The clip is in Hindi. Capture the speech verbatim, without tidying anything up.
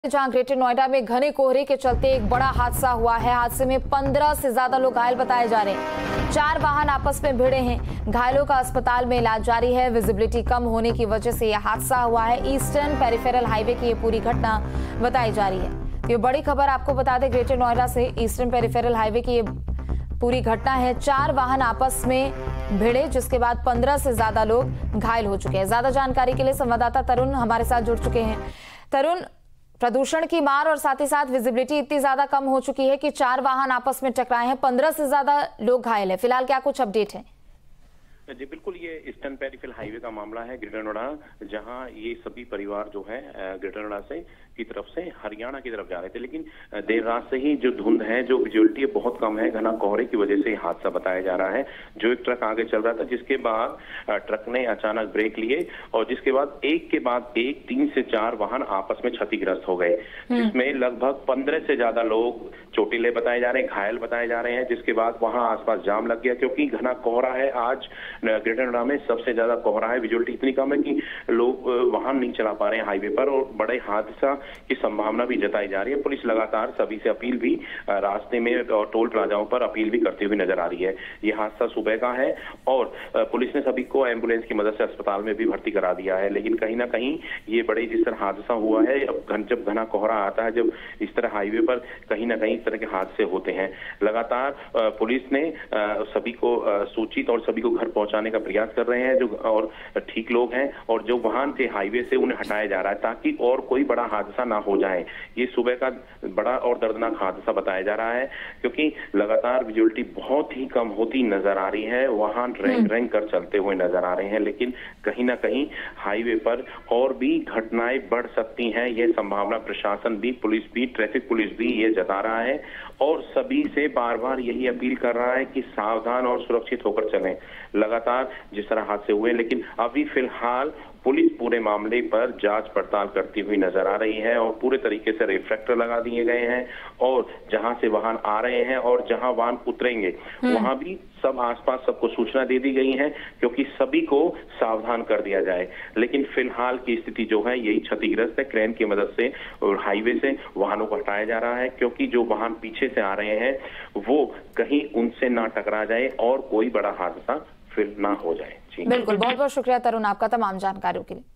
जहां ग्रेटर नोएडा में घने कोहरे के चलते एक बड़ा हादसा हुआ है। हादसे में पंद्रह से ज्यादा लोग घायल बताए जा रहे हैं। चार वाहन आपस में भिड़े हैं। घायलों का अस्पताल में इलाज जारी है। विजिबिलिटी कम होने की वजह से यह हादसा हुआ है। ईस्टर्न पेरिफेरल हाईवे की ये पूरी घटना बताई जा रही है। ये बड़ी खबर आपको बता दें, ग्रेटर नोएडा से ईस्टर्न पेरिफेरल हाईवे की ये पूरी घटना है। चार वाहन आपस में भिड़े, जिसके बाद पंद्रह से ज्यादा लोग घायल हो चुके हैं। ज्यादा जानकारी के लिए संवाददाता तरुण हमारे साथ जुड़ चुके हैं। तरुण, प्रदूषण की मार और साथ ही साथ विजिबिलिटी इतनी ज्यादा कम हो चुकी है कि चार वाहन आपस में टकराए हैं, पंद्रह से ज्यादा लोग घायल हैं। फिलहाल क्या कुछ अपडेट है? जी बिल्कुल, ये ईस्टर्न पेरिफेरल हाईवे का मामला है ग्रेटर नोएडा, जहां ये सभी परिवार जो है ग्रेटर नोएडा से की तरफ से हरियाणा की तरफ जा रहे थे। लेकिन देर रात से ही जो धुंध है, जो विजुअलिटी बहुत कम है, घना कोहरे की वजह से हादसा बताया जा रहा है। जो एक ट्रक आगे चल रहा था, जिसके बाद ट्रक ने अचानक ब्रेक लिए और जिसके बाद एक के बाद एक तीन से चार वाहन आपस में क्षतिग्रस्त हो गए, जिसमें लगभग पंद्रह से ज्यादा लोग चोटिले बताए जा रहे हैं, घायल बताए जा रहे हैं। जिसके बाद वहां आसपास जाम लग गया, क्योंकि घना कोहरा है। आज ग्रेटर नोएडा में सबसे ज्यादा कोहरा है। विजुअलिटी इतनी कम है कि लोग वाहन नहीं चला पा रहे हैं हाईवे पर, और बड़े हादसा की संभावना भी जताई जा रही है। पुलिस लगातार सभी से अपील भी रास्ते में और टोल प्लाजाओं पर अपील भी करती हुई नजर आ रही है। ये हादसा सुबह का है और पुलिस ने सभी को एम्बुलेंस की मदद से अस्पताल में भी भर्ती करा दिया है। लेकिन कहीं ना कहीं ये बड़े जिस तरह हादसा हुआ है, अब जब घना कोहरा आता है, जब इस तरह हाईवे पर कहीं ना कहीं इस तरह के हादसे होते हैं। लगातार पुलिस ने सभी को सूचित और सभी को घर पहुंचाने का प्रयास कर रहे हैं, जो और ठीक लोग हैं और जो वाहन थे हाईवे से उन्हें हटाया जा रहा है, ताकि और कोई बड़ा हादसा ना हो जाए। ये सुबह का बड़ा और दर्दनाक हादसा बताया जा रहा है, क्योंकि लगातार विजुअलिटी बहुत ही कम होती नजर आ रही है। वाहन रेंग रेंग कर चलते हुए नजर आ रहे हैं, लेकिन कहीं ना कहीं हाईवे पर और भी घटनाएं बढ़ सकती हैं। यह संभावना प्रशासन भी, पुलिस भी, ट्रैफिक पुलिस भी ये जता रहा है और सभी से बार बार यही अपील कर रहा है कि सावधान और सुरक्षित होकर चलें। लगातार जिस तरह हादसे हुए, लेकिन अभी फिलहाल पुलिस पूरे मामले पर जांच पड़ताल करती हुई नजर आ रही है और पूरे तरीके से रिफ्लेक्टर लगा दिए गए हैं, और जहां से वाहन आ रहे हैं और जहां वाहन उतरेंगे वहां भी सब आसपास सबको सूचना दे दी गई है, क्योंकि सभी को सावधान कर दिया जाए। लेकिन फिलहाल की स्थिति जो है यही क्षतिग्रस्त है। क्रेन की मदद से और हाईवे से वाहनों को हटाया जा रहा है, क्योंकि जो वाहन पीछे से आ रहे हैं वो कहीं उनसे ना टकरा जाए और कोई बड़ा हादसा फिर ना हो जाए। बिल्कुल, बहुत बहुत शुक्रिया तरुण आपका तमाम जानकारियों के लिए।